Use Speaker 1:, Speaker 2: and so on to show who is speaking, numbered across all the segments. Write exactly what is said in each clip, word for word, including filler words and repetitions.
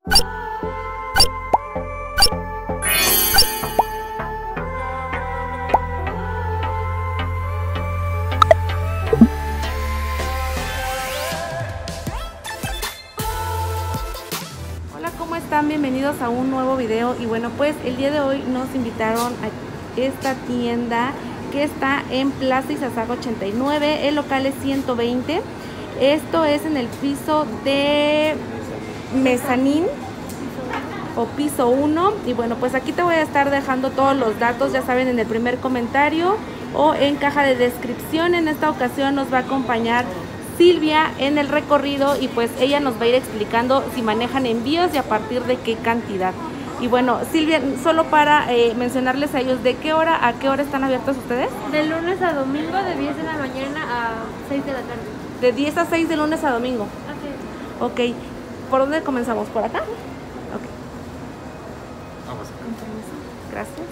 Speaker 1: ¿Cómo están? Bienvenidos a un nuevo video. Y bueno, pues el día de hoy nos invitaron a esta tienda que está en Plaza Izazaga ochenta y nueve, el local es ciento veinte. Esto es en el piso de mezanín o piso uno. Y bueno, pues aquí te voy a estar dejando todos los datos, ya saben, en el primer comentario o en caja de descripción. En esta ocasión nos va a acompañar Silvia en el recorrido y pues ella nos va a ir explicando si manejan envíos y a partir de qué cantidad. Y bueno, Silvia, solo para eh, mencionarles a ellos, ¿de qué hora a qué hora están abiertos ustedes?
Speaker 2: De lunes a domingo, de diez de la mañana a seis de la tarde.
Speaker 1: De diez a seis de lunes a domingo.
Speaker 2: Así es.
Speaker 1: Ok, ¿por dónde comenzamos? ¿Por acá? Ok.
Speaker 3: Vamos.
Speaker 1: Gracias.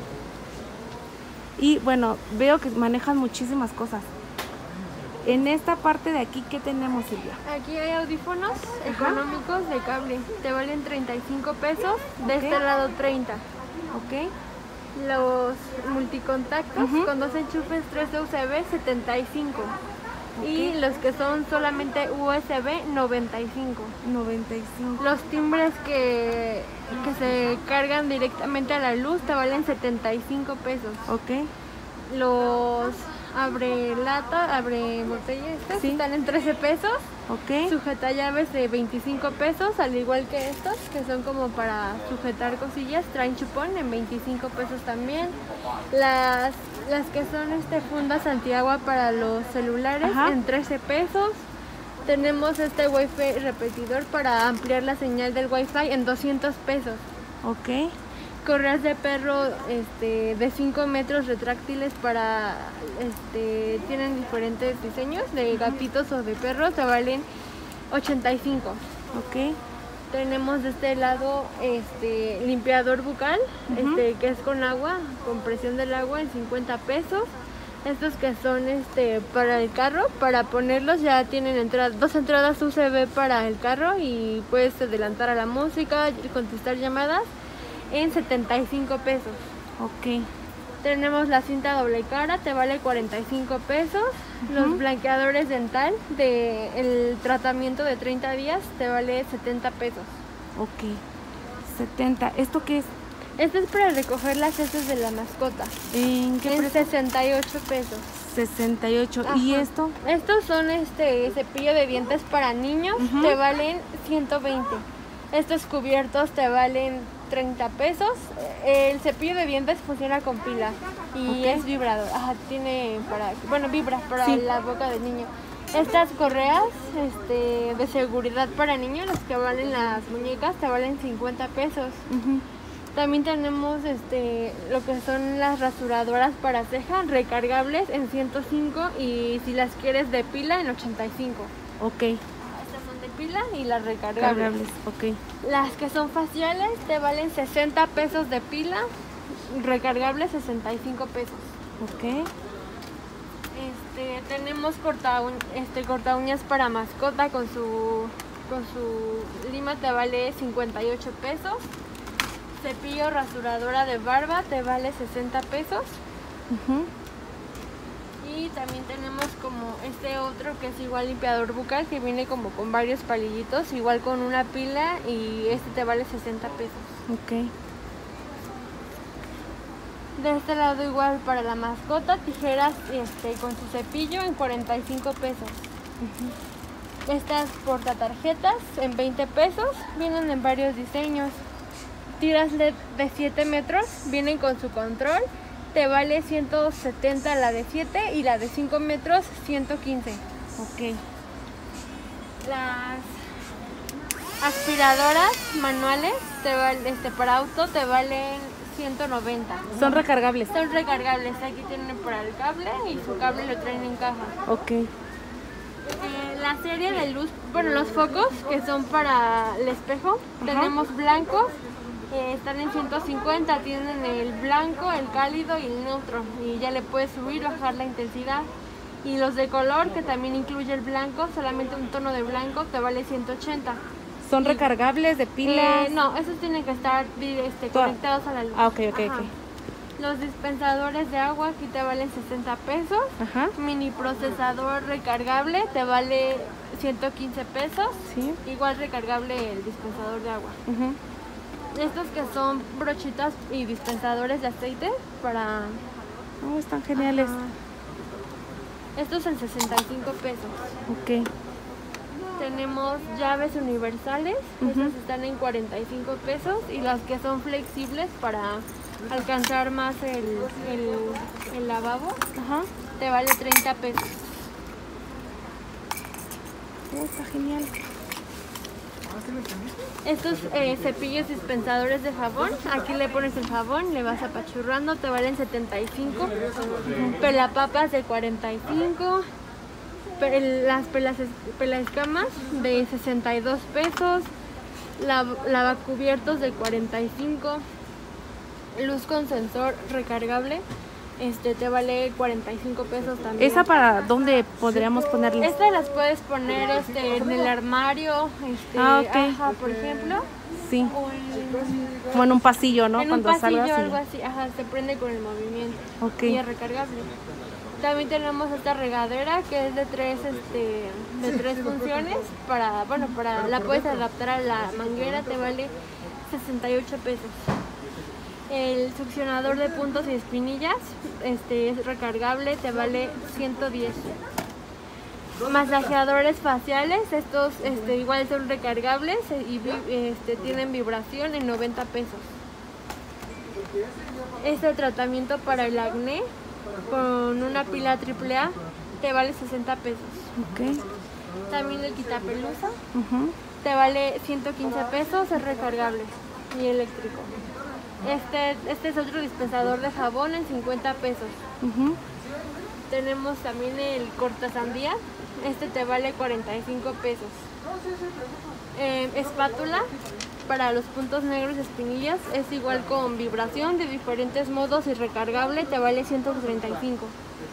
Speaker 1: Y bueno, veo que manejan muchísimas cosas. En esta parte de aquí, ¿qué tenemos, Silvia?
Speaker 2: Aquí hay audífonos
Speaker 1: Ajá.
Speaker 2: económicos de cable. Te valen treinta y cinco pesos, de
Speaker 1: Ok.
Speaker 2: este lado treinta.
Speaker 1: Ok.
Speaker 2: Los multicontactos
Speaker 1: Ujú.
Speaker 2: con dos enchufes tres U S B, setenta y cinco.
Speaker 1: Ok.
Speaker 2: Y los que son solamente U S B, noventa y cinco.
Speaker 1: noventa y cinco.
Speaker 2: Los timbres que, que se cargan directamente a la luz te valen setenta y cinco pesos.
Speaker 1: Ok.
Speaker 2: Los abre lata, abre botella, estos
Speaker 1: Sí.
Speaker 2: están en trece pesos.
Speaker 1: Ok.
Speaker 2: Sujeta llaves de veinticinco pesos, al igual que estos, que son como para sujetar cosillas, traen chupón en veinticinco pesos también. Las, las que son este fundas antiagua para los celulares,
Speaker 1: Ajá.
Speaker 2: en trece pesos. Tenemos este wifi repetidor para ampliar la señal del wifi en doscientos pesos.
Speaker 1: Ok.
Speaker 2: Correas de perro este, de cinco metros retráctiles para, este, tienen diferentes diseños de gatitos o de perros, te valen ochenta y cinco.
Speaker 1: Ok.
Speaker 2: Tenemos de este lado este limpiador bucal,
Speaker 1: Ujú.
Speaker 2: este, que es con agua, con presión del agua en cincuenta pesos. Estos que son este para el carro, para ponerlos ya tienen entrada, dos entradas U S B para el carro y puedes adelantar a la música y contestar llamadas en setenta y cinco pesos.
Speaker 1: Ok.
Speaker 2: Tenemos la cinta doble cara, te vale cuarenta y cinco pesos.
Speaker 1: Ujú.
Speaker 2: Los blanqueadores dental de el tratamiento de treinta días te vale setenta pesos.
Speaker 1: Ok. setenta. ¿Esto qué es?
Speaker 2: Este es para recoger las heces de la mascota.
Speaker 1: ¿En qué
Speaker 2: En
Speaker 1: precio?
Speaker 2: sesenta y ocho pesos.
Speaker 1: sesenta y ocho. ¿Y
Speaker 2: Ajá.
Speaker 1: esto?
Speaker 2: Estos son este cepillo de dientes para niños,
Speaker 1: Ujú.
Speaker 2: te valen ciento veinte. Estos cubiertos te valen treinta pesos. El cepillo de dientes funciona con pila y
Speaker 1: Ok.
Speaker 2: es vibrador. Ajá, tiene para, bueno, vibra para
Speaker 1: Sí.
Speaker 2: la boca del niño. Estas correas este, de seguridad para niños, las que valen las muñecas, te valen cincuenta pesos.
Speaker 1: Ujú.
Speaker 2: También tenemos este, lo que son las rasuradoras para ceja recargables en ciento cinco y si las quieres de pila en ochenta y cinco.
Speaker 1: Ok.
Speaker 2: Estas son de pila y las recargables.
Speaker 1: Cargables. Ok.
Speaker 2: Las que son faciales te valen sesenta pesos de pila, recargables sesenta y cinco pesos.
Speaker 1: Ok.
Speaker 2: Este, tenemos corta, uñ- este, corta uñas para mascota con su, con su lima te vale cincuenta y ocho pesos. Cepillo rasuradora de barba te vale sesenta pesos.
Speaker 1: Ujú.
Speaker 2: Y también tenemos como este otro que es igual limpiador bucal que viene como con varios palillitos, igual con una pila y este te vale sesenta pesos.
Speaker 1: Ok.
Speaker 2: De este lado igual para la mascota, tijeras este, con su cepillo en cuarenta y cinco pesos. Estas portatarjetas en veinte pesos, vienen en varios diseños. Tiras L E D de siete metros, vienen con su control, te vale ciento setenta la de siete y la de cinco metros ciento quince.
Speaker 1: Ok.
Speaker 2: Las aspiradoras manuales te val- este, para auto te valen ciento noventa.
Speaker 1: Son recargables.
Speaker 2: Son recargables, aquí tienen para el cable y su cable lo traen en caja.
Speaker 1: Ok.
Speaker 2: Eh, la serie de luz, bueno, los focos que son para el espejo,
Speaker 1: Ajá.
Speaker 2: tenemos blancos, eh, están en ciento cincuenta, tienen el blanco, el cálido y el neutro, y ya le puedes subir o bajar la intensidad. Y los de color, que también incluye el blanco, solamente un tono de blanco te vale ciento ochenta.
Speaker 1: ¿Son
Speaker 2: Y-
Speaker 1: recargables de pilas?
Speaker 2: Eh, no, esos tienen que estar este,
Speaker 1: Toda-
Speaker 2: conectados a la luz.
Speaker 1: Ah, ok, ok,
Speaker 2: Ajá.
Speaker 1: ok.
Speaker 2: Los dispensadores de agua aquí te valen sesenta pesos.
Speaker 1: Ajá,
Speaker 2: Mini procesador recargable te vale ciento quince pesos.
Speaker 1: sí.
Speaker 2: Igual recargable el dispensador de agua.
Speaker 1: Ujú.
Speaker 2: Estos que son brochitas y dispensadores de aceite para...
Speaker 1: Oh, están geniales.
Speaker 2: Ajá. Estos en sesenta y cinco pesos.
Speaker 1: Ok.
Speaker 2: Tenemos llaves universales,
Speaker 1: Ujú.
Speaker 2: estas están en cuarenta y cinco pesos, y las que son flexibles para alcanzar más el, el, el lavabo,
Speaker 1: Ajá.
Speaker 2: te vale treinta pesos.
Speaker 1: Oh, está genial.
Speaker 2: Estos eh, cepillos dispensadores de jabón, aquí le pones el jabón, le vas apachurrando, te valen setenta y cinco. Pelapapas de cuarenta y cinco. Pel- las pelas, pelaescamas de sesenta y dos pesos. Lav- Lavacubiertos de cuarenta y cinco. Luz con sensor recargable, este te vale cuarenta y cinco pesos también.
Speaker 1: ¿Esa para dónde podríamos ponerla?
Speaker 2: Estas las puedes poner este, en el armario, este,
Speaker 1: Ah, ok.
Speaker 2: ajá, por ejemplo,
Speaker 1: Sí.
Speaker 2: o en,
Speaker 1: Como en un pasillo, ¿no?
Speaker 2: en un
Speaker 1: Cuando
Speaker 2: pasillo
Speaker 1: salgas. y-
Speaker 2: algo así, ajá, se prende con el movimiento
Speaker 1: Ok.
Speaker 2: y es recargable. También tenemos esta regadera que es de tres, este, de tres funciones para, bueno, para la puedes adaptar a la manguera, te vale sesenta y ocho pesos. El succionador de puntos y espinillas, este es recargable, te vale ciento diez. Masajeadores faciales, estos este, igual son recargables y vi- este, tienen vibración en noventa pesos. Este tratamiento para el acné con una pila triple A te vale sesenta pesos.
Speaker 1: Ok.
Speaker 2: También el quitapelusa
Speaker 1: Ujú.
Speaker 2: te vale ciento quince pesos, es recargable y eléctrico. Este, este es otro dispensador de jabón en cincuenta pesos.
Speaker 1: Ujú.
Speaker 2: Tenemos también el cortasandía, este te vale cuarenta y cinco pesos. Eh, espátula para los puntos negros y espinillas, es igual con vibración de diferentes modos y recargable, te vale ciento treinta y cinco.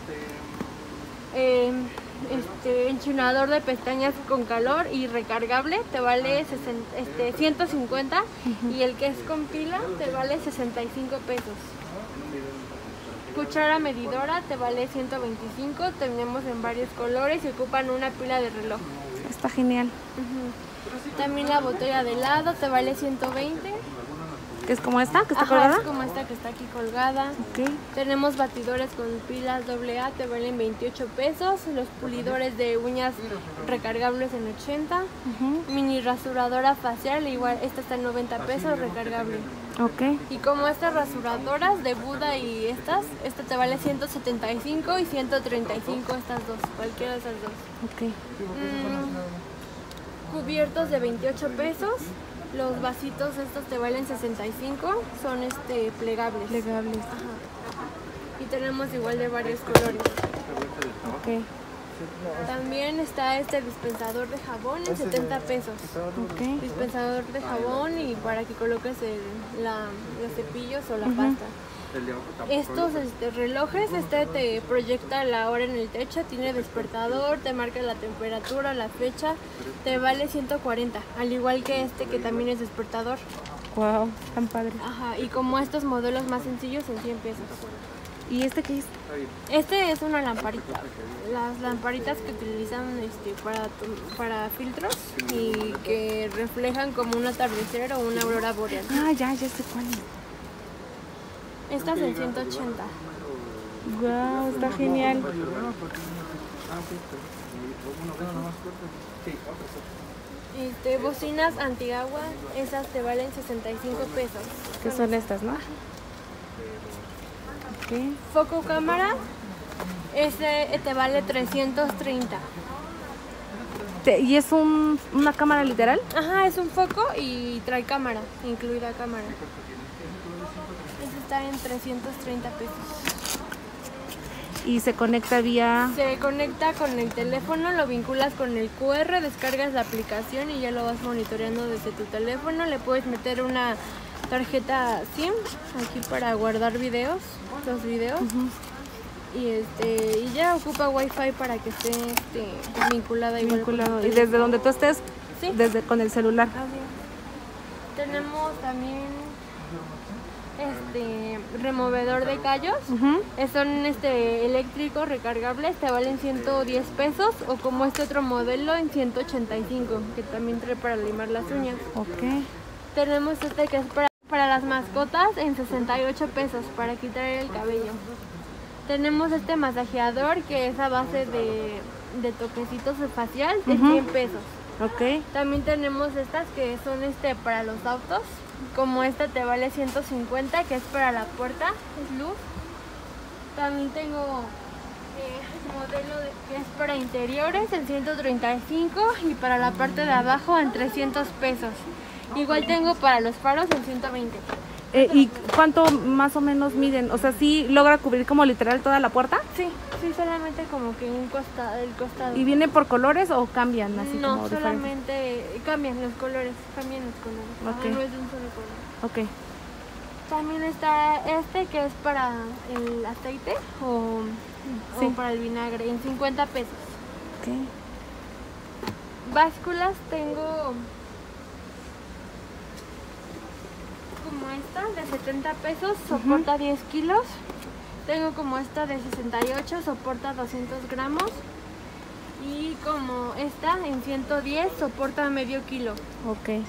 Speaker 2: Eh, este enchinador de pestañas con calor y recargable te vale sesenta, este, ciento cincuenta, y el que es con pila te vale sesenta y cinco pesos. Cuchara medidora te vale ciento veinticinco, tenemos en varios colores y ocupan una pila de reloj.
Speaker 1: Está genial.
Speaker 2: Ujú. También la botella de helado te vale ciento veinte.
Speaker 1: ¿Que es como esta? ¿Que está
Speaker 2: Ajá,
Speaker 1: colgada?
Speaker 2: es como esta que está aquí colgada.
Speaker 1: Ok.
Speaker 2: Tenemos batidores con pilas doble A, te valen veintiocho pesos. Los pulidores de uñas recargables en ochenta.
Speaker 1: Ujú.
Speaker 2: Mini rasuradora facial, igual esta está en noventa pesos, recargable.
Speaker 1: Ok.
Speaker 2: Y como estas rasuradoras de Buda y estas, esta te vale ciento setenta y cinco y ciento treinta y cinco estas dos, cualquiera de esas dos.
Speaker 1: Ok.
Speaker 2: Mm, cubiertos de veintiocho pesos. Los vasitos estos te valen sesenta y cinco, son este plegables.
Speaker 1: Plegables.
Speaker 2: Ajá. Y tenemos igual de varios colores.
Speaker 1: Ok.
Speaker 2: También está este dispensador de jabón en setenta pesos.
Speaker 1: Ok.
Speaker 2: Dispensador de jabón y para que coloques el- la, los cepillos o la pasta. Estos este, relojes, este te proyecta la hora en el techo, tiene despertador, te marca la temperatura, la fecha, te vale ciento cuarenta, al igual que este que también es despertador.
Speaker 1: Wow, tan padre.
Speaker 2: Ajá, y como estos modelos más sencillos en cien pesos.
Speaker 1: ¿Y este qué es?
Speaker 2: Este es una lamparita, las lamparitas que utilizan este, para, to- para filtros y que reflejan como un atardecer o una aurora boreal.
Speaker 1: Ah, ya, ya sé cuál es.
Speaker 2: Estas en ciento ochenta.
Speaker 1: Wow, está genial.
Speaker 2: Este, bocinas antiagua, esas te valen sesenta y cinco pesos.
Speaker 1: ¿Qué son estas, no? Ok.
Speaker 2: Foco cámara, ese te vale trescientos treinta.
Speaker 1: Te- ¿Y es un, una cámara literal?
Speaker 2: Ajá, es un foco y trae cámara, incluida cámara. Ese está en trescientos treinta pesos.
Speaker 1: Y se conecta vía...
Speaker 2: Se conecta con el teléfono, lo vinculas con el Q R, descargas la aplicación y ya lo vas monitoreando desde tu teléfono. Le puedes meter una tarjeta SIM aquí para guardar videos, los videos. Y este y ya ocupa Wi-Fi para que esté este, vinculada igual con
Speaker 1: vinculado.
Speaker 2: tu
Speaker 1: Y desde donde tú estés,
Speaker 2: Sí.
Speaker 1: desde con el celular.
Speaker 2: Así es. Tenemos también este removedor de callos.
Speaker 1: Ujú.
Speaker 2: Eh, Son este eléctricos recargables, te valen ciento diez pesos, o como este otro modelo en ciento ochenta y cinco, que también trae para limar las uñas.
Speaker 1: Ok.
Speaker 2: Tenemos este que es para, para las mascotas en sesenta y ocho pesos para quitar el cabello. Tenemos este masajeador que es a base de, de toquecitos facial de
Speaker 1: Ujú.
Speaker 2: cien pesos.
Speaker 1: Ok.
Speaker 2: También tenemos estas que son este para los autos, como esta te vale ciento cincuenta, que es para la puerta, es luz. También tengo eh, modelo de- que es para interiores en ciento treinta y cinco y para la parte de abajo en trescientos pesos. Igual tengo para los faros en ciento veinte.
Speaker 1: Eh, ¿Y cuánto más o menos miden? O sea, ¿sí logra cubrir como literal toda la puerta?
Speaker 2: Sí, sí, solamente como que un costado, el costado.
Speaker 1: ¿Y viene por colores o cambian así
Speaker 2: no,
Speaker 1: como diferentes?
Speaker 2: solamente cambian los colores, cambian los colores. Ajá,
Speaker 1: Ok.
Speaker 2: no es de un solo color.
Speaker 1: Ok.
Speaker 2: También está este que es para el aceite o,
Speaker 1: Sí.
Speaker 2: o para el vinagre en cincuenta pesos.
Speaker 1: Ok.
Speaker 2: Básculas tengo como esta de setenta pesos, soporta diez kilos. Tengo como esta de sesenta y ocho, soporta doscientos gramos. Y como esta en ciento diez, soporta medio kilo.
Speaker 1: Ok.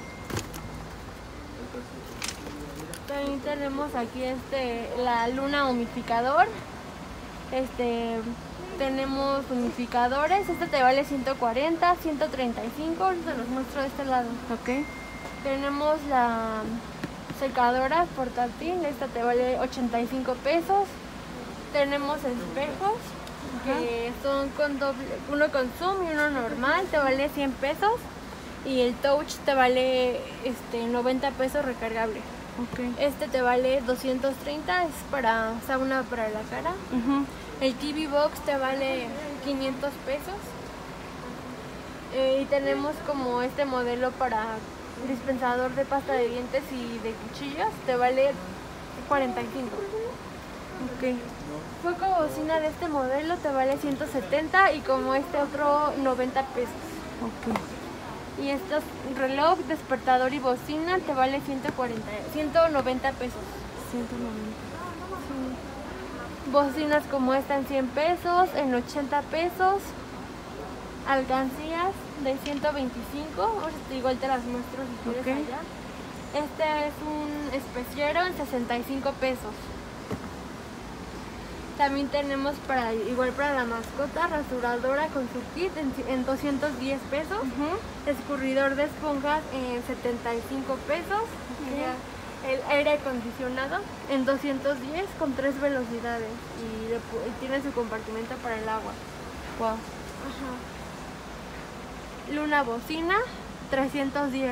Speaker 2: También tenemos aquí este la luna humidificador. Este tenemos humidificadores. Este te vale ciento cuarenta, ciento treinta y cinco. Ahorita los muestro de este lado.
Speaker 1: Ok.
Speaker 2: Tenemos la secadora portátil. Esta te vale ochenta y cinco pesos. Tenemos espejos que son con doble, uno con zoom y uno normal. Te vale cien pesos. Y el touch te vale este noventa pesos recargable.
Speaker 1: Ok.
Speaker 2: Este te vale doscientos treinta, es para sauna para la cara.
Speaker 1: Ujú.
Speaker 2: El T V Box te vale quinientos pesos. Eh, y tenemos como este modelo para dispensador de pasta de dientes y de cuchillos, te vale cuarenta y cinco.
Speaker 1: Ok.
Speaker 2: Foco bocina de este modelo te vale ciento setenta y como este otro noventa pesos.
Speaker 1: Ok.
Speaker 2: Y estos reloj, despertador y bocina te vale ciento cuarenta, ciento noventa pesos.
Speaker 1: ciento noventa.
Speaker 2: Bocinas como esta en cien pesos, en ochenta pesos. Alcancías de ciento veinticinco, ahora igual te las muestro si quieres
Speaker 1: Ok.
Speaker 2: allá. Este es un especiero en sesenta y cinco pesos. También tenemos para igual para la mascota, rasuradora con su kit en, en doscientos diez pesos.
Speaker 1: Ujú.
Speaker 2: Escurridor de esponjas en setenta y cinco pesos. Ya, el aire acondicionado en doscientos diez con tres velocidades y, le pu- y tiene su compartimento para el agua.
Speaker 1: Wow.
Speaker 2: Ajá. Luna bocina trescientos diez.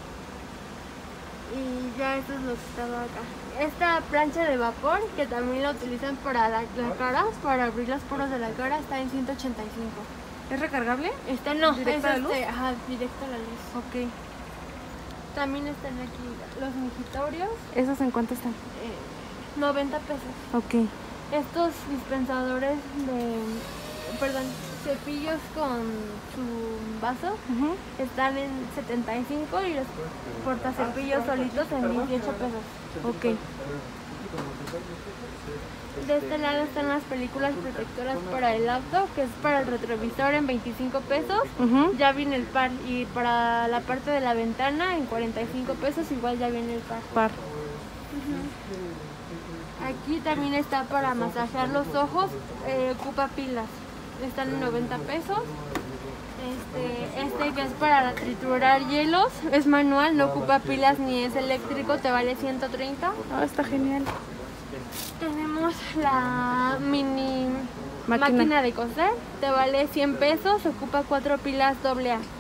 Speaker 2: Y ya eso es lo que estaba acá. Esta plancha de vapor que también la utilizan para la, la cara, para abrir los poros de la cara, está en ciento ochenta y cinco.
Speaker 1: ¿Es recargable?
Speaker 2: Este no,
Speaker 1: ¿Directo a
Speaker 2: es
Speaker 1: la luz?
Speaker 2: este, ajá, directo a la luz.
Speaker 1: Ok.
Speaker 2: También están aquí los migitorios,
Speaker 1: ¿Esos en cuánto están?
Speaker 2: eh, noventa pesos.
Speaker 1: Ok.
Speaker 2: Estos dispensadores de, perdón, cepillos con su vaso
Speaker 1: Ujú.
Speaker 2: están en setenta y cinco y los portacepillos solitos en dieciocho pesos.
Speaker 1: Ok.
Speaker 2: De este lado están las películas protectoras para el auto, que es para el retrovisor en veinticinco pesos.
Speaker 1: Ujú.
Speaker 2: Ya viene el par, y para la parte de la ventana en cuarenta y cinco pesos igual ya viene el par.
Speaker 1: Par.
Speaker 2: Aquí también está para masajear los ojos, eh, ocupa pilas, están en noventa pesos. Este, este que es para triturar hielos, es manual, no ocupa pilas ni es eléctrico, te vale ciento treinta.
Speaker 1: Ah, está genial.
Speaker 2: Tenemos la mini
Speaker 1: Máquina.
Speaker 2: máquina. de coser, te vale cien pesos, ocupa cuatro pilas doble A.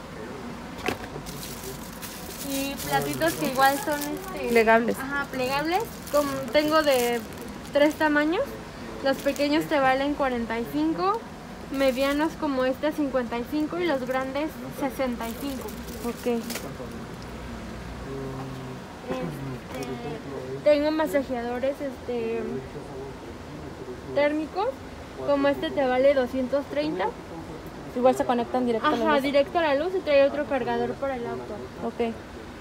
Speaker 2: Y platitos que igual son este,
Speaker 1: Plegables.
Speaker 2: Ajá, plegables. Como tengo de tres tamaños. Los pequeños te valen cuarenta y cinco, medianos como este cincuenta y cinco y los grandes sesenta y cinco.
Speaker 1: Ok.
Speaker 2: Este, tengo masajeadores este, térmicos, como este te vale doscientos treinta.
Speaker 1: Igual se conectan directo a la
Speaker 2: Ajá,
Speaker 1: luz.
Speaker 2: directo a la luz y trae otro cargador para el auto.
Speaker 1: Ok.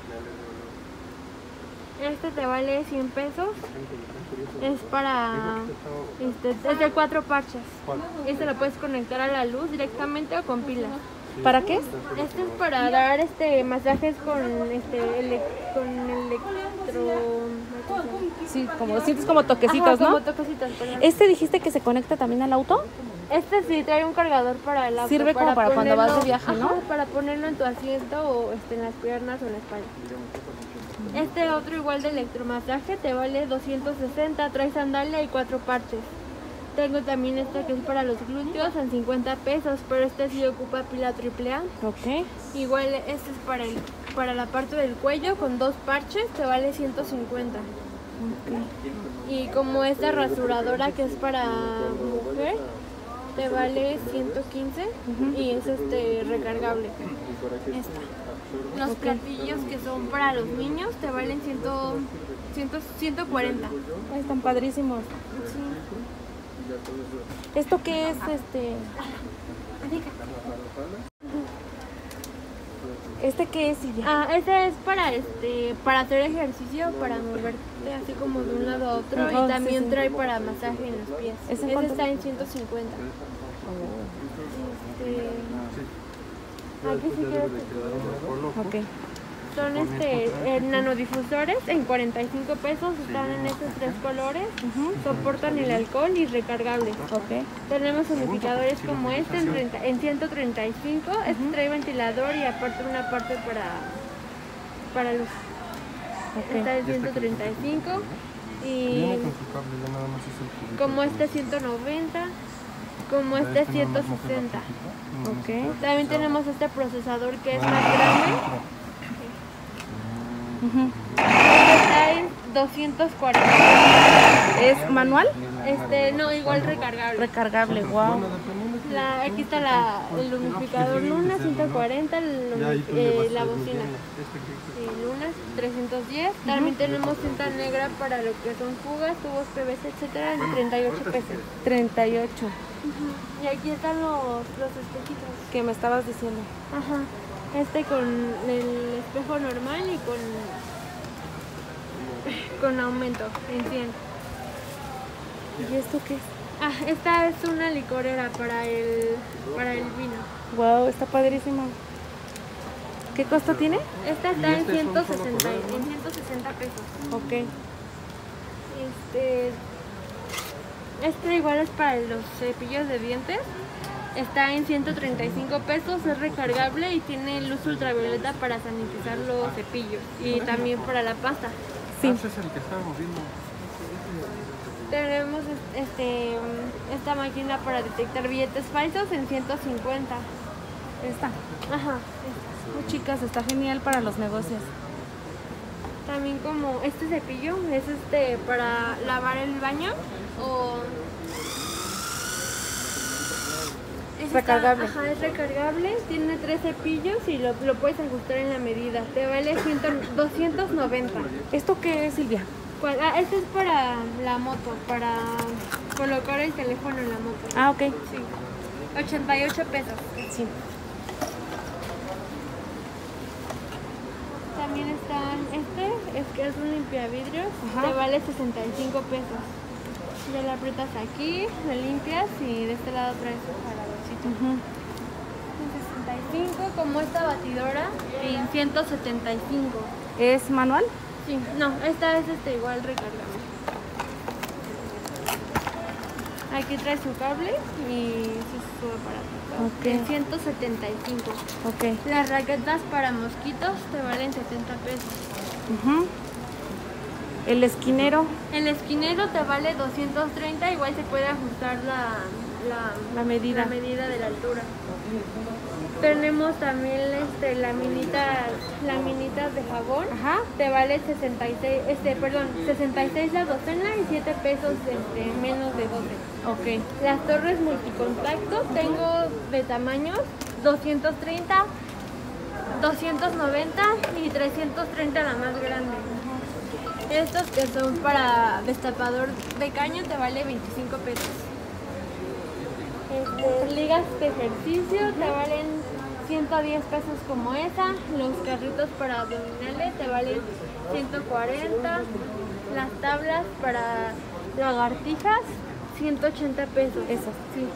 Speaker 2: Este te vale cien pesos. Es para... Este, es de cuatro parches. Este lo puedes conectar a la luz directamente o con pilas.
Speaker 1: ¿Para qué?
Speaker 2: Este es para dar este masajes con este ele- con electro...
Speaker 1: Sí, como sientes como toquecitos,
Speaker 2: Ajá,
Speaker 1: ¿no?
Speaker 2: como toquecitos, perdón.
Speaker 1: ¿Este dijiste que se conecta también al auto?
Speaker 2: Este sí trae un cargador para el auto.
Speaker 1: Sirve como para cuando vas de viaje, ¿no?
Speaker 2: Ajá, para ponerlo en tu asiento o este, en las piernas o en la espalda. Este otro igual de electromasaje te vale doscientos sesenta, trae sandalia y cuatro parches. Tengo también este que es para los glúteos en cincuenta pesos, pero este sí ocupa pila triple A.
Speaker 1: Ok.
Speaker 2: Igual este es para, el, para la parte del cuello con dos parches, te vale ciento cincuenta. Y como esta rasuradora que es para mujer, te vale ciento quince y es este recargable. Esta. Los
Speaker 1: Ok.
Speaker 2: platillos que son para los niños te valen cien, cien, ciento cuarenta.
Speaker 1: Ay, están padrísimos.
Speaker 2: Sí.
Speaker 1: ¿Esto qué es? Este ¿Este qué es, Silvia?
Speaker 2: Ah, este es para este para hacer ejercicio, para moverte así como de un lado a otro.
Speaker 1: Ajá,
Speaker 2: Y también
Speaker 1: sí, sí.
Speaker 2: trae para masaje en los pies.
Speaker 1: ¿Ese
Speaker 2: Este
Speaker 1: cuánto?
Speaker 2: está en ciento cincuenta. Este, aquí sí quiero que-
Speaker 1: Ok.
Speaker 2: Son este eh, nanodifusores en cuarenta y cinco pesos, están en estos tres colores, soportan el alcohol y recargables.
Speaker 1: Ok.
Speaker 2: Tenemos unificadores como este en, treinta en ciento treinta y cinco, este trae ventilador y aparte una parte para, para luz. Está en ciento treinta y cinco y como este ciento noventa, como este ciento sesenta.
Speaker 1: Ok.
Speaker 2: También tenemos este procesador que es más grande. Está en doscientos cuarenta.
Speaker 1: ¿Es manual?
Speaker 2: Este, no, igual recargable.
Speaker 1: Recargable, wow.
Speaker 2: La, aquí está la, el unificador Luna, ciento cuarenta, el, eh, la bocina eh, Luna, trescientos diez. También tenemos cinta negra para lo que son fugas, tubos P V C, etcétera, de treinta y ocho pesos.
Speaker 1: treinta y ocho.
Speaker 2: Y aquí están los, los espejitos.
Speaker 1: Que me estabas diciendo.
Speaker 2: Ajá. Este con el espejo normal y con, con aumento en cien.
Speaker 1: ¿Y esto qué es?
Speaker 2: Ah, esta es una licorera para el, para el vino.
Speaker 1: Wow, está padrísimo. ¿Qué costo tiene?
Speaker 2: Esta está en ciento sesenta, en ciento sesenta pesos.
Speaker 1: Ok.
Speaker 2: Este, este igual es para los cepillos de dientes. Está en ciento treinta y cinco pesos, es recargable y tiene luz ultravioleta para sanitizar los cepillos y también para la pasta.
Speaker 1: Sí.
Speaker 3: Ese es el que estábamos viendo.
Speaker 2: Tenemos este, esta máquina para detectar billetes falsos en ciento cincuenta.
Speaker 1: Esta.
Speaker 2: Ajá.
Speaker 1: Oh, chicas, está genial para los negocios.
Speaker 2: También como este cepillo es este para lavar el baño o es
Speaker 1: Recargable.
Speaker 2: Esta, ajá, es recargable, tiene tres cepillos y lo, lo puedes ajustar en la medida. Te vale cien, doscientos noventa.
Speaker 1: ¿Esto qué es, Silvia?
Speaker 2: ¿Cuál? Ah, este es para la moto, para colocar el teléfono en la moto.
Speaker 1: Ah, ok.
Speaker 2: Sí. ochenta y ocho pesos.
Speaker 1: Sí.
Speaker 2: También están este, es que es un limpiavidrios,
Speaker 1: Ajá.
Speaker 2: te vale sesenta y cinco pesos. Ya la aprietas aquí, la limpias y de este lado traes un jaladorcito.
Speaker 1: Ujú.
Speaker 2: En sesenta y cinco, como esta batidora, en ciento setenta y cinco.
Speaker 1: ¿Es manual?
Speaker 2: Sí, no, esta es este igual recargable. Aquí trae su cable y su, su aparato.
Speaker 1: Ok.
Speaker 2: En ciento setenta y cinco.
Speaker 1: Ok.
Speaker 2: Las raquetas para mosquitos te valen setenta pesos.
Speaker 1: Ujú. El esquinero.
Speaker 2: El esquinero te vale doscientos treinta, igual se puede ajustar la, la,
Speaker 1: La medida.
Speaker 2: la medida de la altura. Tenemos también este, laminitas, laminitas de jabón.
Speaker 1: Ajá.
Speaker 2: Te vale sesenta y seis, este, perdón, sesenta y seis la docena y siete pesos este, menos de doce.
Speaker 1: Ok.
Speaker 2: Las torres multicontacto tengo de tamaños doscientos treinta, doscientos noventa y trescientos treinta la más grande. Estos que son para destapador de caño te vale veinticinco pesos. Este, ligas de ejercicio te valen ciento diez pesos como esa. Los carritos para abdominales te valen ciento cuarenta. Las tablas para lagartijas, ciento ochenta pesos.
Speaker 1: Eso.
Speaker 2: Sí.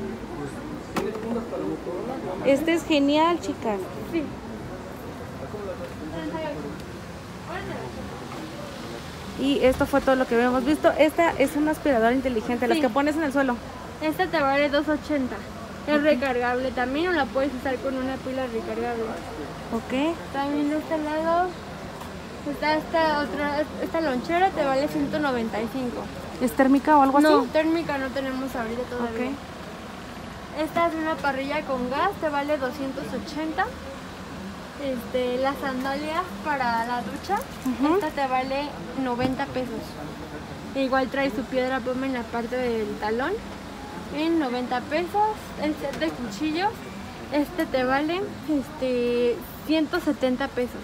Speaker 1: Este es genial, chicas.
Speaker 2: Sí.
Speaker 1: Y esto fue todo lo que habíamos visto. Esta es una aspiradora inteligente, las
Speaker 2: Sí.
Speaker 1: que pones en el suelo.
Speaker 2: Esta te vale dos ochenta. Es recargable también o la puedes usar con una pila recargable.
Speaker 1: Ok.
Speaker 2: También de este lado está esta otra, esta lonchera te vale ciento noventa y cinco.
Speaker 1: ¿Es térmica o algo
Speaker 2: No,
Speaker 1: así?
Speaker 2: térmica no tenemos ahorita todavía.
Speaker 1: Ok.
Speaker 2: Esta es una parrilla con gas, te vale doscientos ochenta. Este, las sandalias para la ducha,
Speaker 1: Ujú.
Speaker 2: esta te vale noventa pesos. Igual trae su piedra pluma en la parte del talón, en noventa pesos. El set de cuchillos, este te vale este, ciento setenta pesos.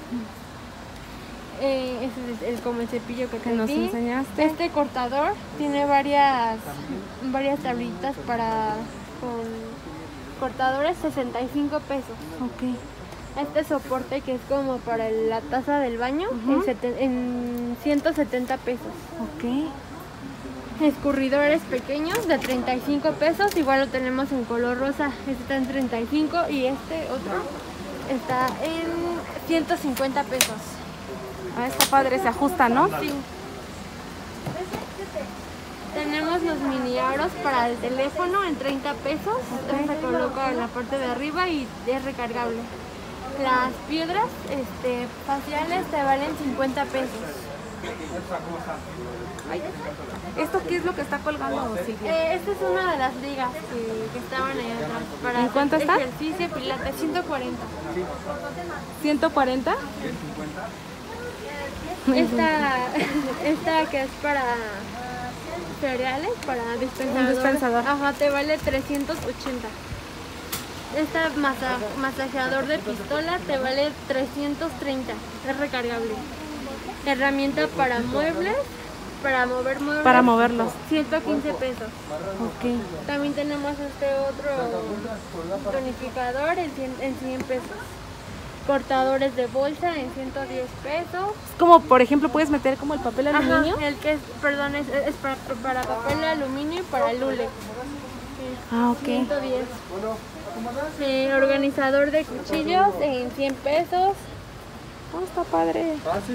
Speaker 2: Eh, ese es el, como el cepillo que,
Speaker 1: Que
Speaker 2: te
Speaker 1: nos
Speaker 2: di.
Speaker 1: enseñaste.
Speaker 2: Este cortador tiene varias, varias tablitas para con cortadores, sesenta y cinco pesos.
Speaker 1: Ok.
Speaker 2: Este soporte que es como para la taza del baño,
Speaker 1: Ujú.
Speaker 2: en, seten- en ciento setenta pesos.
Speaker 1: Ok.
Speaker 2: Escurridores pequeños de treinta y cinco pesos, igual lo tenemos en color rosa. Este está en treinta y cinco y este otro está en ciento cincuenta pesos.
Speaker 1: Ah, está padre, se ajusta, ¿no?
Speaker 2: Sí. Tenemos los mini aros para el teléfono en treinta pesos. Este se coloca en la parte de arriba y es recargable. Las piedras este, faciales te valen cincuenta pesos.
Speaker 1: ¿Esto qué es lo que está colgando, Silvia?
Speaker 2: Eh, esta es una de las ligas que, que estaban ahí atrás. Para
Speaker 1: ¿En cuánto
Speaker 2: hacer
Speaker 1: está?
Speaker 2: ejercicio, pilates, ciento cuarenta.
Speaker 1: ¿ciento cuarenta?
Speaker 2: Esta, esta que es para cereales, para dispensador.
Speaker 1: Un dispensador.
Speaker 2: Ajá, te vale trescientos ochenta. Esta masa, masajeador de pistola te vale trescientos treinta. Es recargable. Herramienta para muebles, para mover muebles.
Speaker 1: Para moverlos.
Speaker 2: ciento quince pesos.
Speaker 1: Ok.
Speaker 2: También tenemos este otro tonificador en cien, en cien pesos. Cortadores de bolsa en ciento diez pesos.
Speaker 1: Es como, por ejemplo, puedes meter como el papel
Speaker 2: Ajá,
Speaker 1: aluminio.
Speaker 2: el que es, perdón, es, es para, para papel de aluminio y para lule.
Speaker 1: Ah, ok.
Speaker 2: ciento diez. Eh, organizador de cuchillos en cien pesos.
Speaker 1: Oh, está padre.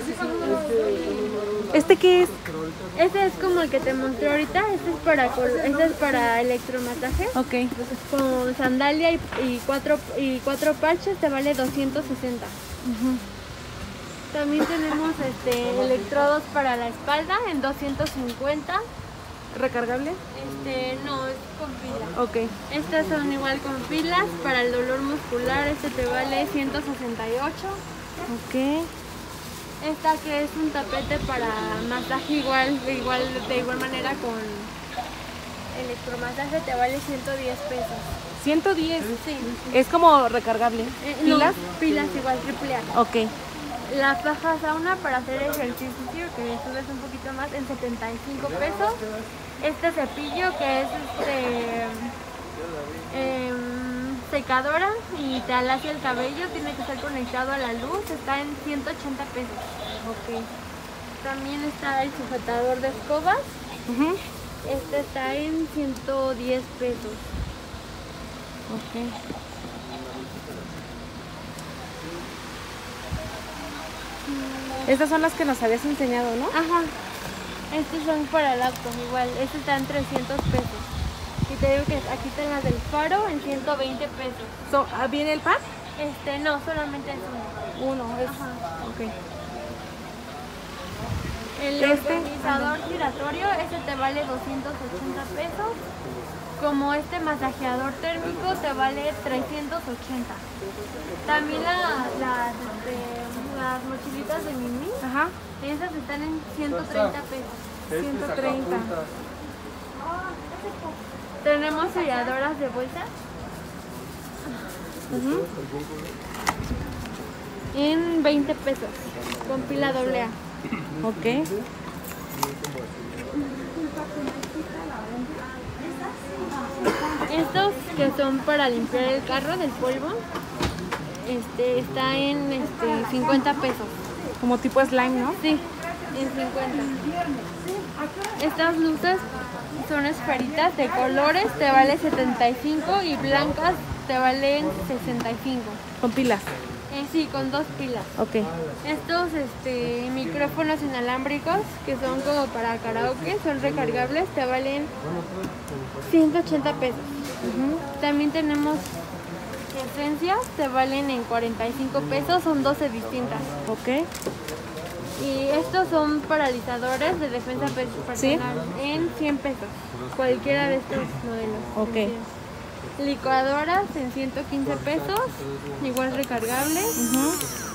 Speaker 1: ¿Este qué es?
Speaker 2: Este es como el que te mostré ahorita. Este es para, col- este es para electromasaje.
Speaker 1: Ok.
Speaker 2: Con sandalia y, y, cuatro, y cuatro parches te vale doscientos sesenta.
Speaker 1: Ujú.
Speaker 2: También tenemos este, electrodos para la espalda en doscientos cincuenta.
Speaker 1: ¿Recargable?
Speaker 2: Este, no, es con pila.
Speaker 1: Ok.
Speaker 2: Estas son igual con pilas para el dolor muscular. Este te vale ciento sesenta y ocho.
Speaker 1: Ok.
Speaker 2: Esta que es un tapete para masaje igual, igual de igual manera con electromasaje te vale ciento diez pesos.
Speaker 1: ciento diez.
Speaker 2: Sí.
Speaker 1: Es como recargable.
Speaker 2: Eh, no,
Speaker 1: ¿Pilas?
Speaker 2: pilas igual triple A.
Speaker 1: Ok.
Speaker 2: Las fajas sauna para hacer ejercicio, que subes un poquito más, en setenta y cinco pesos. Este cepillo que es este em, secadora y te alacia el cabello, tiene que estar conectado a la luz, está en ciento ochenta pesos.
Speaker 1: Ok.
Speaker 2: También está el sujetador de escobas,
Speaker 1: Ujú.
Speaker 2: este está en ciento diez pesos.
Speaker 1: Ok. Estas son las que nos habías enseñado, ¿no?
Speaker 2: Ajá, estos son para laptop igual, este está en trescientos pesos. Y te digo que aquí están las del faro en ciento veinte pesos.
Speaker 1: So, ah, ¿viene el pad?
Speaker 2: Este, no, solamente es uno.
Speaker 1: Uno. Es...
Speaker 2: Ajá.
Speaker 1: Ok.
Speaker 2: El
Speaker 1: Este,
Speaker 2: organizador giratorio, este te vale doscientos ochenta pesos. Como este masajeador térmico te vale trescientos ochenta. También la- las, este, las mochilitas de Mimi,
Speaker 1: Ajá.
Speaker 2: esas están en ciento treinta pesos.
Speaker 1: ciento treinta.
Speaker 2: Tenemos selladoras de bolsa
Speaker 1: Ujú.
Speaker 2: en veinte pesos, con pila doble A.
Speaker 1: Ok.
Speaker 2: Estos que son para limpiar el carro del polvo, este, está en este, cincuenta pesos.
Speaker 1: Como tipo slime, ¿no?
Speaker 2: Sí, en cincuenta. Estas luces son esferitas de colores, te vale setenta y cinco y blancas te valen sesenta y cinco.
Speaker 1: Con pilas.
Speaker 2: Eh, sí, con dos pilas.
Speaker 1: Ok.
Speaker 2: Estos este, micrófonos inalámbricos que son como para karaoke, son recargables, te valen ciento ochenta pesos.
Speaker 1: Ujú.
Speaker 2: También tenemos esencias, te valen en cuarenta y cinco pesos, son doce distintas.
Speaker 1: Ok.
Speaker 2: Y estos son paralizadores de defensa per- personal en cien pesos, cualquiera de estos modelos.
Speaker 1: Ok.
Speaker 2: En cien. Licuadoras en ciento quince pesos, igual recargable.
Speaker 1: Ujú.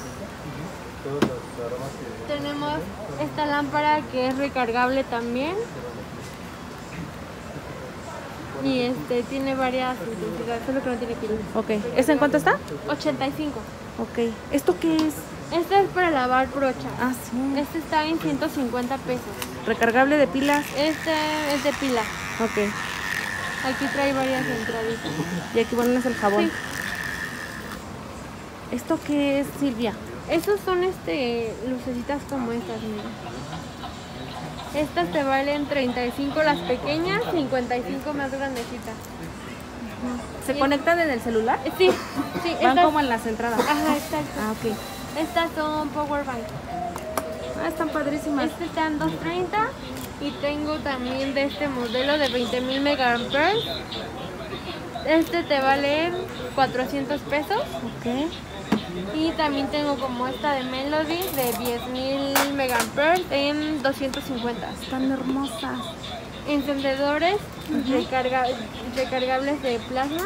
Speaker 2: Tenemos esta lámpara que es recargable también. Y este tiene varias intensidades, solo que no tiene pilas.
Speaker 1: Ok. ¿Ese en cuánto está?
Speaker 2: ochenta y cinco.
Speaker 1: Ok. ¿Esto qué es?
Speaker 2: Este es para lavar brocha.
Speaker 1: Ah, sí.
Speaker 2: Este está en ciento cincuenta pesos.
Speaker 1: Recargable de pilas.
Speaker 2: Este es de pila.
Speaker 1: Ok.
Speaker 2: Aquí trae varias entraditas.
Speaker 1: Y aquí pones el jabón.
Speaker 2: Sí.
Speaker 1: ¿Esto qué es, Silvia?
Speaker 2: Estos son este lucecitas como estas, mira. Estas te valen treinta y cinco las pequeñas, cincuenta y cinco más grandecitas.
Speaker 1: ¿Se
Speaker 2: Y-
Speaker 1: conectan en el celular?
Speaker 2: Eh, Sí, sí,
Speaker 1: Van
Speaker 2: estas,
Speaker 1: como en las entradas.
Speaker 2: ajá, exacto.
Speaker 1: Ah, ok.
Speaker 2: Estas son power bank.
Speaker 1: Ah, están padrísimas.
Speaker 2: Este está en doscientos treinta y tengo también de este modelo de veinte mil megaamperes. Este te vale cuatrocientos pesos.
Speaker 1: Ok.
Speaker 2: Y también tengo como esta de Melody de diez mil megaamperes en doscientos cincuenta.
Speaker 1: Están hermosas.
Speaker 2: Encendedores recarga- recargables de plasma,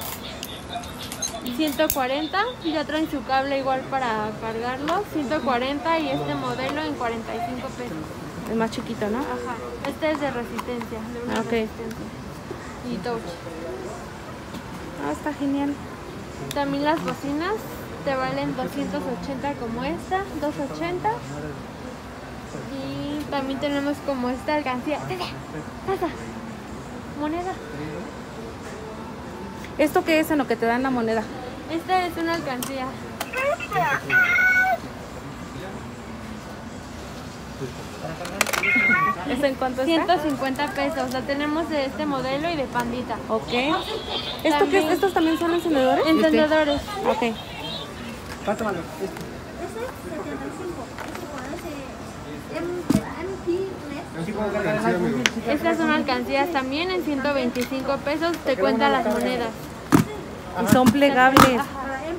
Speaker 2: ciento cuarenta, ya traen su cable igual para cargarlo, ciento cuarenta y este modelo en cuarenta y cinco pesos.
Speaker 1: El más chiquito, ¿no?
Speaker 2: Ajá, este es de resistencia, de una
Speaker 1: Ah, ok.
Speaker 2: resistencia. Y touch.
Speaker 1: Ah, está genial.
Speaker 2: También las bocinas te valen doscientos ochenta como esta, doscientos ochenta. Y también tenemos como esta alcancía. ¡Tata! ¡Tata! Moneda.
Speaker 1: ¿Esto qué es en lo que te dan la moneda?
Speaker 2: Esta es una alcancía.
Speaker 1: ¿Eso en cuánto está?
Speaker 2: ciento cincuenta pesos. La tenemos de este modelo y de pandita.
Speaker 1: Ok. ¿Esto qué es?
Speaker 2: También-
Speaker 1: ¿Estos también son encendedores?
Speaker 2: Encendedores.
Speaker 1: Ok.
Speaker 4: ¿Cuánto vale?
Speaker 2: Estas son alcancías también en ciento veinticinco pesos. Te cuenta las monedas.
Speaker 1: Y son plegables.
Speaker 2: Ajá.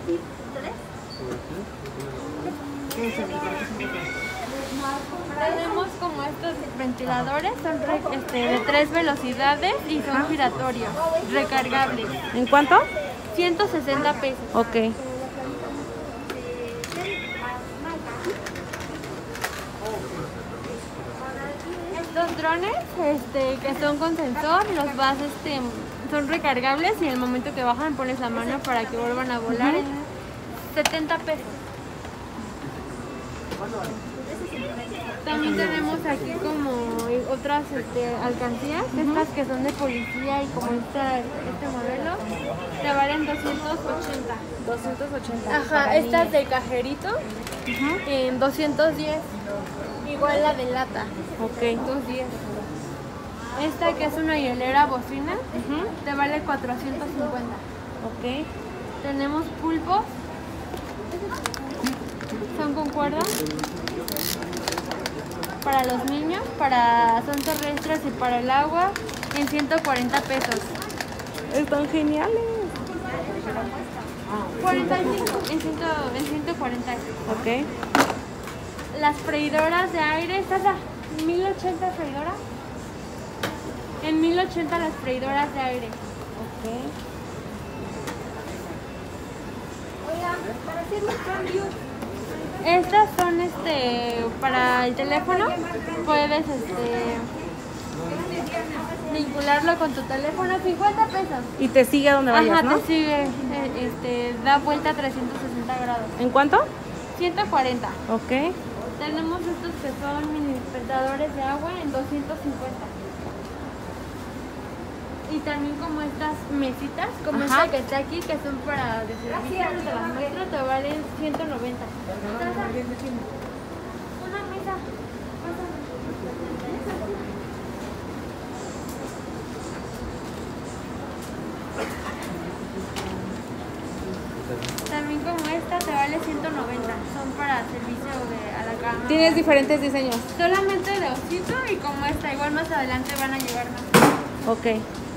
Speaker 2: Tenemos como estos ventiladores, son re- este, de tres velocidades y son giratorios, recargables.
Speaker 1: ¿En cuánto?
Speaker 2: ciento sesenta pesos.
Speaker 1: Ok.
Speaker 2: Estos drones este, que son con sensor, los vas, este, son recargables y en el momento que bajan pones la mano para que vuelvan a volar. Es setenta pesos. También tenemos aquí como otras este, alcancías, estas que son de policía y como esta, este modelo, te valen doscientos ochenta.
Speaker 1: doscientos ochenta.
Speaker 2: Ajá,
Speaker 1: para
Speaker 2: estas
Speaker 1: niñas.
Speaker 2: de cajerito en doscientos diez. Igual la de lata,
Speaker 1: Ok.
Speaker 2: doscientos diez. Esta que es una hielera bocina, te vale cuatrocientos cincuenta.
Speaker 1: Ok.
Speaker 2: Tenemos pulpos, son con cuerda, para los niños, para son terrestres y para el agua, en ciento cuarenta pesos.
Speaker 1: Están geniales.
Speaker 2: cuarenta y cinco, en, cien, en ciento cuarenta.
Speaker 1: Ok.
Speaker 2: Las freidoras de aire, ¿estás a mil ochenta freidora? En mil ochenta las freidoras de aire.
Speaker 1: Ok.
Speaker 2: Estas son este para el teléfono. Puedes este vincularlo con tu teléfono, cincuenta pesos.
Speaker 1: Y te sigue a donde vayas,
Speaker 2: Ajá,
Speaker 1: ¿no?
Speaker 2: te sigue, eh, este, da vuelta a trescientos sesenta grados.
Speaker 1: ¿En cuánto?
Speaker 2: ciento cuarenta.
Speaker 1: Ok.
Speaker 2: Tenemos estos que son mini despertadores de agua en doscientos cincuenta. Y también como estas mesitas, como
Speaker 1: Ajá.
Speaker 2: esta que está aquí, que son para de servicio, te las muestro, te valen ciento noventa. Una mesa. También como esta te vale ciento noventa. Son para servicio de, a la cama.
Speaker 1: Tienes diferentes diseños.
Speaker 2: Solamente de osito y como esta, igual más adelante van a llegar más.
Speaker 1: Ok.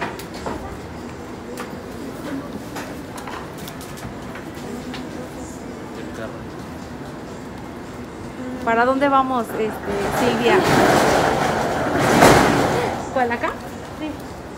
Speaker 1: ¿Para dónde vamos, este, Silvia? ¿Cuál, acá?
Speaker 2: Sí.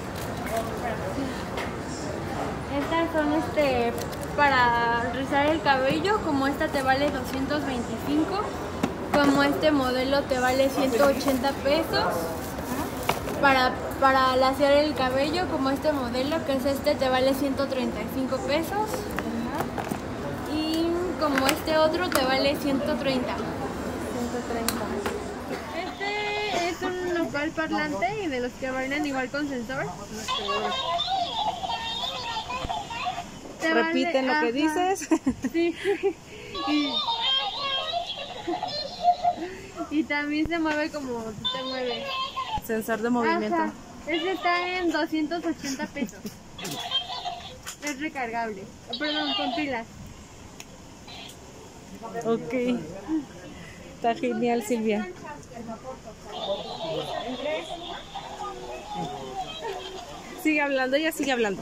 Speaker 2: Estas son este para rizar el cabello, como esta te vale doscientos veinticinco, como este modelo te vale ciento ochenta pesos. Para, para lasear el cabello, como este modelo, que es este, te vale ciento treinta y cinco pesos. Y como este otro te vale ciento treinta.
Speaker 1: ciento treinta.
Speaker 2: Este es un local parlante y de los que bailan igual con sensor. Te vale-
Speaker 1: Repiten lo que
Speaker 2: ajá,
Speaker 1: dices.
Speaker 2: Sí. Y, y también se mueve como tú te mueves.
Speaker 1: Sensor de movimiento.
Speaker 2: Ajá. Este está en doscientos ochenta pesos. Es recargable. Perdón, con pilas.
Speaker 1: Ok. Está genial, Silvia. Sigue hablando, ella sigue hablando.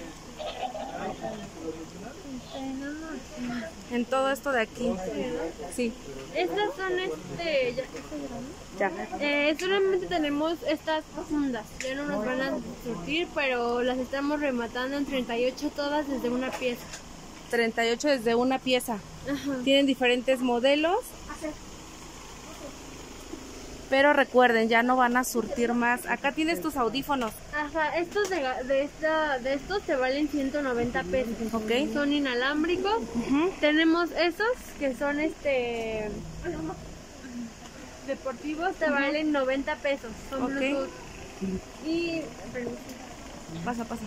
Speaker 1: En todo esto de aquí. Sí,
Speaker 2: Estas son este. Ya,
Speaker 1: ya.
Speaker 2: eh, solamente tenemos estas fundas. Ya no nos van a surtir, pero las estamos rematando en treinta y ocho todas desde una pieza.
Speaker 1: treinta y ocho desde una pieza.
Speaker 2: Ajá.
Speaker 1: Tienen diferentes modelos. Pero recuerden, ya no van a surtir más. Acá tienes tus audífonos.
Speaker 2: Ajá, estos de, ga- de, esta, de estos te valen ciento noventa pesos.
Speaker 1: Ok.
Speaker 2: Son inalámbricos.
Speaker 1: Ujú.
Speaker 2: Tenemos esos que son este deportivos, te valen noventa pesos. Son
Speaker 1: Ok.
Speaker 2: Bluetooth. Y
Speaker 1: Pasa, pasa.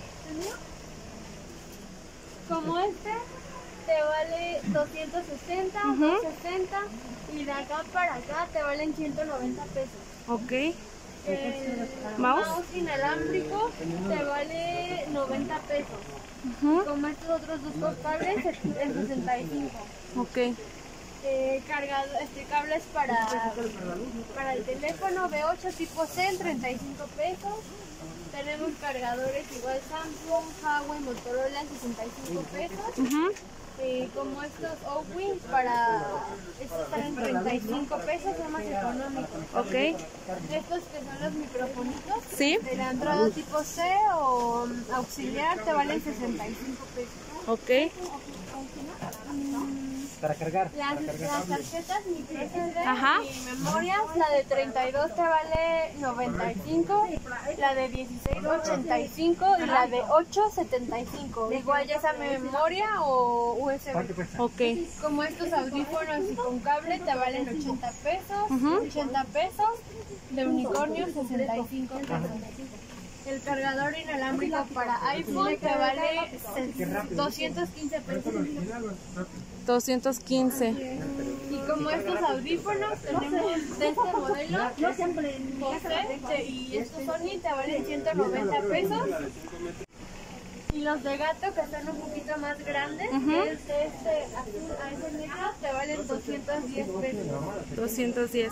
Speaker 2: como este te vale doscientos sesenta,
Speaker 1: Ujú.
Speaker 2: doscientos sesenta y de acá para acá te valen ciento noventa pesos.
Speaker 1: Ok.
Speaker 2: El
Speaker 1: ¿Mouse?
Speaker 2: mouse inalámbrico te vale noventa pesos.
Speaker 1: Ujú.
Speaker 2: Como estos otros dos cables en sesenta y cinco.
Speaker 1: Ok.
Speaker 2: Eh, cargado, este cables para, para el teléfono B ocho tipo C en treinta y cinco pesos. Tenemos cargadores igual Samsung, Huawei, Motorola en sesenta y cinco pesos.
Speaker 1: Ujú.
Speaker 2: Eh, como estos O-Wings para estos están en treinta y cinco pesos, son más económicos.
Speaker 1: Ok.
Speaker 2: Estos que son los microfonitos
Speaker 1: Sí.
Speaker 2: de la entrada tipo C o um, auxiliar te valen sesenta y cinco pesos.
Speaker 1: Ok.
Speaker 4: Para cargar.
Speaker 2: Las, las tarjetas micro S D
Speaker 1: Ajá.
Speaker 2: y memorias, la de treinta y dos te vale noventa y cinco, la de dieciséis ochenta y cinco y la de ocho setenta y cinco. Igual ya sea memoria o U S
Speaker 4: ¿Cuánto
Speaker 2: B.
Speaker 4: cuesta?
Speaker 1: Ok.
Speaker 2: Como estos audífonos y con cable te valen ochenta pesos,
Speaker 1: Ujú.
Speaker 2: ochenta pesos, de unicornio sesenta y cinco pesos. El cargador inalámbrico para iPhone te vale doscientos quince pesos.
Speaker 1: doscientos quince.
Speaker 2: Y como estos audífonos tenemos de este modelo, Bose y estos Sony te valen ciento noventa pesos. Y los de gato que son un poquito más grandes,
Speaker 1: Ujú.
Speaker 2: que es de este azul a ese negro, te valen doscientos diez pesos.
Speaker 1: doscientos diez.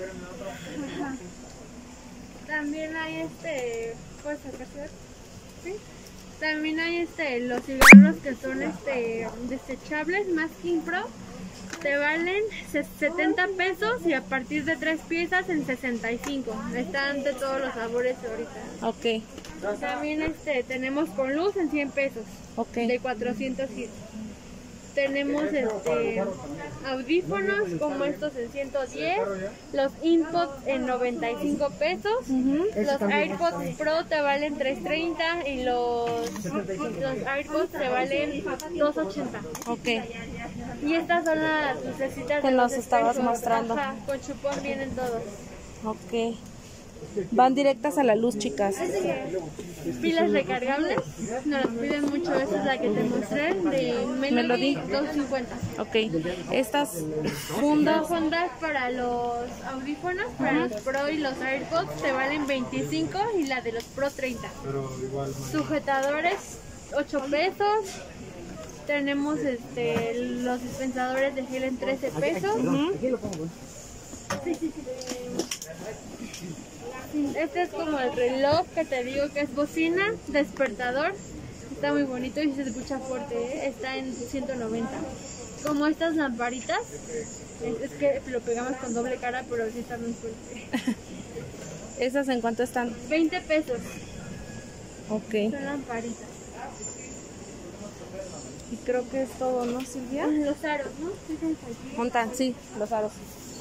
Speaker 2: También hay este, ¿puedes sacar? ¿Sí? También hay este, los cigarros que son este desechables, Masking Pro, te valen setenta pesos y a partir de tres piezas en sesenta y cinco. Están de todos los sabores ahorita.
Speaker 1: Ok.
Speaker 2: También este tenemos con luz en cien pesos,
Speaker 1: Ok.
Speaker 2: de cuatrocientos siete. Tenemos este, audífonos como estos en ciento diez, los InPods en noventa y cinco pesos,
Speaker 1: Ujú.
Speaker 2: los AirPods Pro te valen tres treinta y los, los AirPods te valen dos ochenta.
Speaker 1: Ok.
Speaker 2: Y estas son las lucecitas
Speaker 1: Que
Speaker 2: de
Speaker 1: nos
Speaker 2: los
Speaker 1: estabas
Speaker 2: espejos.
Speaker 1: mostrando.
Speaker 2: Ajá, con chupón vienen todos.
Speaker 1: Ok. Van directas a la luz, chicas.
Speaker 2: Pilas recargables, nos las piden mucho. Esta es la que te mostré de Melody,
Speaker 1: Melody.
Speaker 2: doscientos cincuenta.
Speaker 1: Ok, estas
Speaker 2: Las
Speaker 1: fundas.
Speaker 2: fundas para los audífonos, para los Pro y los AirPods te valen veinticinco y la de los Pro treinta. Sujetadores ocho pesos. Tenemos este los dispensadores de gel en trece pesos.
Speaker 1: Ujú.
Speaker 2: Este es como el reloj que te digo que es bocina, despertador. Está muy bonito y se escucha fuerte, ¿eh? Está en ciento noventa. Como estas lamparitas, es, es que lo pegamos con doble cara, pero sí está muy fuerte.
Speaker 1: ¿Esas en cuánto están?
Speaker 2: veinte pesos.
Speaker 1: Ok.
Speaker 2: Son lamparitas.
Speaker 1: Y creo que es todo, ¿no, Silvia?
Speaker 2: Los aros, ¿no? Fíjense aquí.
Speaker 1: Montan, sí, los aros.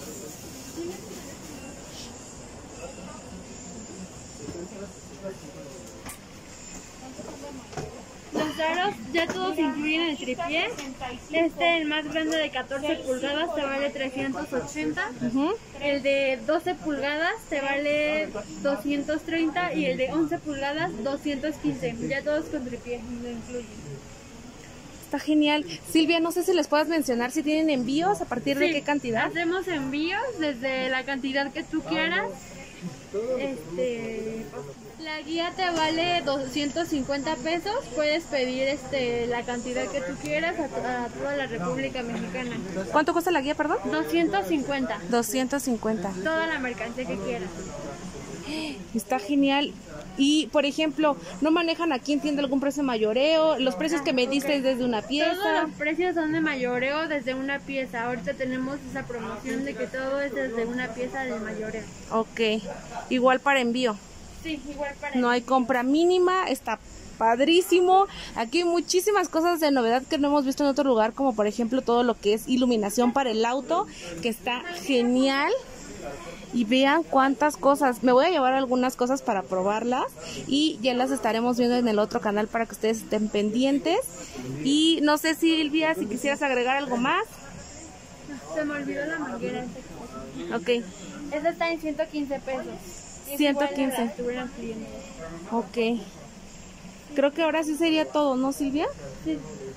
Speaker 2: Los aros ya todos incluyen el tripié. Este, el más grande de catorce pulgadas, te vale trescientos ochenta.
Speaker 1: Ujú.
Speaker 2: El de doce pulgadas te vale doscientos treinta y el de once pulgadas doscientos quince. Ya todos con tripié lo incluyen.
Speaker 1: Está genial. Silvia, no sé si les puedas mencionar si tienen envíos, a partir de
Speaker 2: Sí,
Speaker 1: qué cantidad.
Speaker 2: Hacemos envíos desde la cantidad que tú quieras. Este, la guía te vale doscientos cincuenta pesos. Puedes pedir este la cantidad que tú quieras a, a toda la República Mexicana.
Speaker 1: ¿Cuánto cuesta la guía, perdón?
Speaker 2: doscientos cincuenta.
Speaker 1: doscientos cincuenta.
Speaker 2: Toda la mercancía que quieras.
Speaker 1: Está genial. Y, por ejemplo, ¿no manejan aquí en tienda algún precio mayoreo? Los precios que me diste es desde una
Speaker 2: Todos
Speaker 1: pieza.
Speaker 2: los precios son de mayoreo desde una pieza. Ahorita tenemos esa promoción de que todo es desde una pieza de mayoreo.
Speaker 1: Ok. Igual para envío.
Speaker 2: Sí, igual para
Speaker 1: No hay compra mínima. Está padrísimo. Aquí hay muchísimas cosas de novedad que no hemos visto en otro lugar, como por ejemplo todo lo que es iluminación para el auto, que está genial. Y vean cuántas cosas. Me voy a llevar algunas cosas para probarlas y ya las estaremos viendo en el otro canal para que ustedes estén pendientes. Y no sé, Silvia, si quisieras agregar algo más.
Speaker 2: Se me olvidó la manguera.
Speaker 1: Ok,
Speaker 2: Esta está en ciento quince pesos. Es
Speaker 1: ciento
Speaker 2: igual a
Speaker 1: quince.
Speaker 2: la que estuvieran pidiendo.
Speaker 1: ok. Creo que ahora sí sería todo, ¿no, Silvia?
Speaker 2: Sí.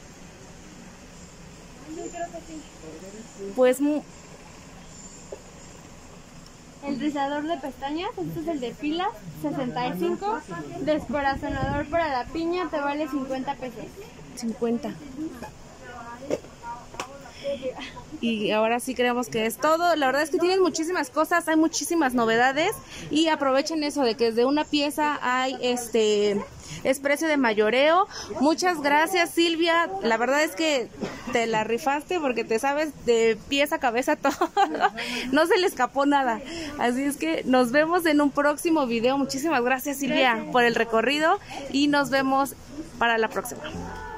Speaker 2: Sí, creo que sí.
Speaker 1: Pues mu-
Speaker 2: El rizador de pestañas, este es el de pilas, sesenta y cinco. Descorazonador para la piña te vale cincuenta pesos.
Speaker 1: cincuenta. Y ahora sí creemos que es todo. La verdad es que tienen muchísimas cosas, hay muchísimas novedades y aprovechen eso de que desde una pieza hay este es precio de mayoreo. Muchas gracias, Silvia. La verdad es que te la rifaste porque te sabes de pies a cabeza todo. No se le escapó nada. Así es que nos vemos en un próximo video. Muchísimas gracias, Silvia, por el recorrido y nos vemos para la próxima.